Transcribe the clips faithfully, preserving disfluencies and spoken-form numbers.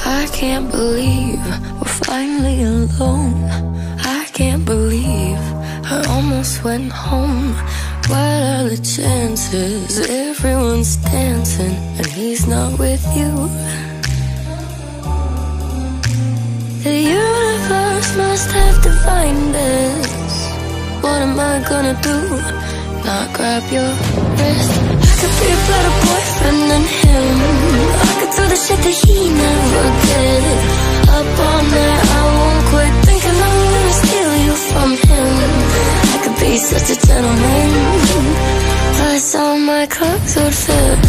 I can't believe we're finally alone. I can't believe I almost went home. What are the chances? Everyone's dancing and he's not with you. The universe must have defined this. What am I gonna do? Not grab your wrist? I could be a better boyfriend than him. I could do the shit that he never did. Up all night, I won't quit thinking I'm gonna steal you from him. I could be such a gentleman, plus all my clothes would fit.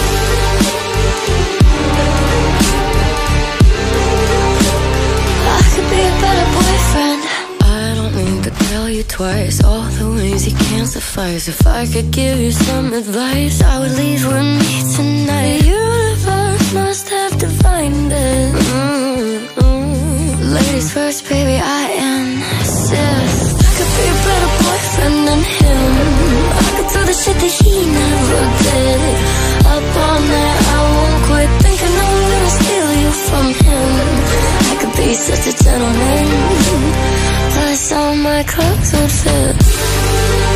I could be a better boyfriend. I don't need to tell you twice all the ways you can't suffice. If I could give you some advice, I would leave with me tonight. The universe must have defined it. Mm-hmm. Ladies first, baby, I insist. I could be a better boyfriend than him. I could do the shit that he never did. Up all night, I won't quit thinking I'm gonna steal you from him. I could be such a gentleman, plus all my clothes would fit.